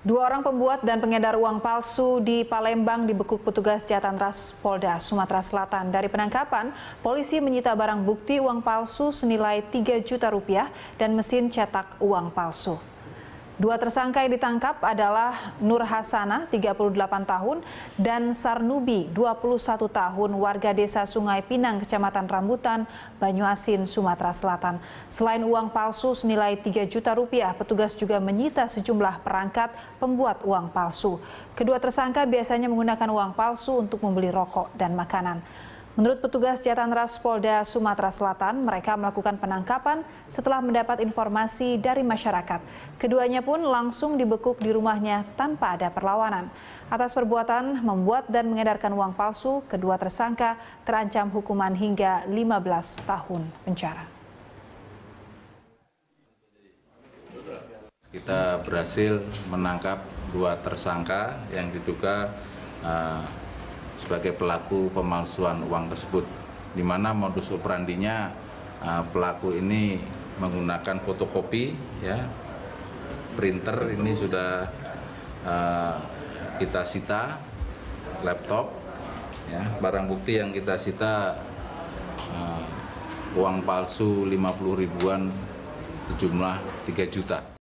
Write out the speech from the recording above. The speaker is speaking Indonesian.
Dua orang pembuat dan pengedar uang palsu di Palembang dibekuk petugas Jatantras Polda Sumatera Selatan. Dari penangkapan, polisi menyita barang bukti uang palsu senilai 3 juta rupiah dan mesin cetak uang palsu. Dua tersangka yang ditangkap adalah Nur Hasanah, 38 tahun, dan Sarnubi, 21 tahun, warga desa Sungai Pinang, Kecamatan Rambutan, Banyuasin, Sumatera Selatan. Selain uang palsu senilai 3 juta rupiah, petugas juga menyita sejumlah perangkat pembuat uang palsu. Kedua tersangka biasanya menggunakan uang palsu untuk membeli rokok dan makanan. Menurut petugas Jatantras Polda Sumatera Selatan, mereka melakukan penangkapan setelah mendapat informasi dari masyarakat. Keduanya pun langsung dibekuk di rumahnya tanpa ada perlawanan. Atas perbuatan membuat dan mengedarkan uang palsu, kedua tersangka terancam hukuman hingga 15 tahun penjara. Kita berhasil menangkap dua tersangka yang diduga sebagai pelaku pemalsuan uang tersebut, di mana modus operandinya pelaku ini menggunakan fotokopi, printer ini sudah kita sita, laptop, barang bukti yang kita sita uang palsu 50 ribuan sejumlah 3 juta.